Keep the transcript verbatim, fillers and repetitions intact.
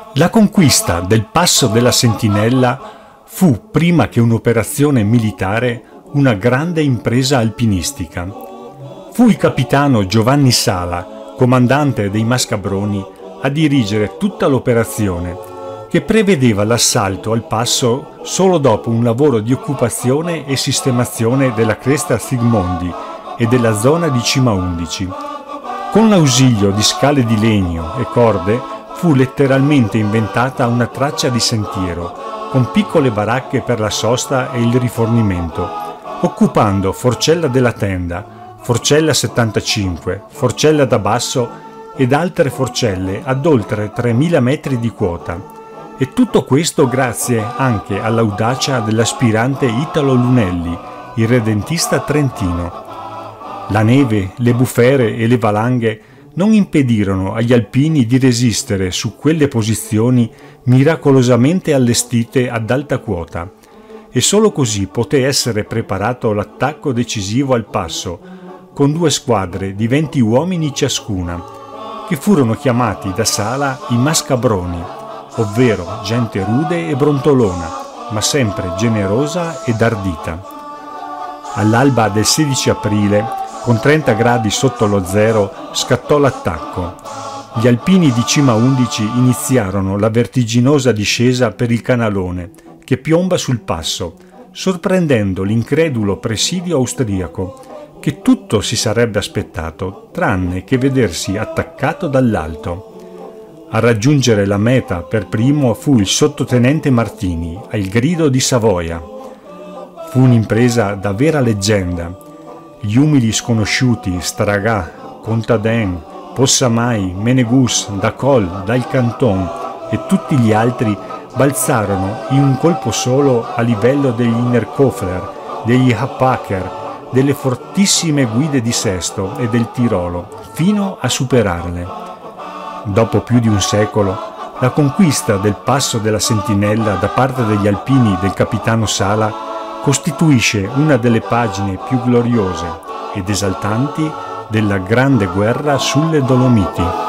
La conquista del Passo della Sentinella fu, prima che un'operazione militare, una grande impresa alpinistica. Fu il capitano Giovanni Sala, comandante dei Mascabroni, a dirigere tutta l'operazione, che prevedeva l'assalto al passo solo dopo un lavoro di occupazione e sistemazione della cresta Zigmondi e della zona di Cima undici. Con l'ausilio di scale di legno e corde fu letteralmente inventata una traccia di sentiero, con piccole baracche per la sosta e il rifornimento, occupando Forcella della Tenda, Forcella settantacinque, Forcella da Basso ed altre forcelle ad oltre tremila metri di quota. E tutto questo grazie anche all'audacia dell'aspirante Italo Lunelli, il redentista trentino. La neve, le bufere e le valanghe non impedirono agli alpini di resistere su quelle posizioni miracolosamente allestite ad alta quota, e solo così poté essere preparato l'attacco decisivo al passo, con due squadre di venti uomini ciascuna, che furono chiamati da Sala i Mascabroni, ovvero gente rude e brontolona, ma sempre generosa ed ardita. All'alba del sedici aprile, con trenta gradi sotto lo zero, scattò l'attacco. Gli alpini di Cima undici iniziarono la vertiginosa discesa per il canalone, che piomba sul passo, sorprendendo l'incredulo presidio austriaco, che tutto si sarebbe aspettato, tranne che vedersi attaccato dall'alto. A raggiungere la meta per primo fu il sottotenente Martini, al grido di Savoia. Fu un'impresa da vera leggenda. Gli umili sconosciuti Stragà, Contaden, Possamai, Menegus, Dacol, Dal Canton e tutti gli altri balzarono in un colpo solo a livello degli Innerkofler, degli Happacher, delle fortissime guide di Sesto e del Tirolo, fino a superarle. Dopo più di un secolo, la conquista del Passo della Sentinella da parte degli alpini del capitano Sala costituisce una delle pagine più gloriose ed esaltanti della Grande Guerra sulle Dolomiti.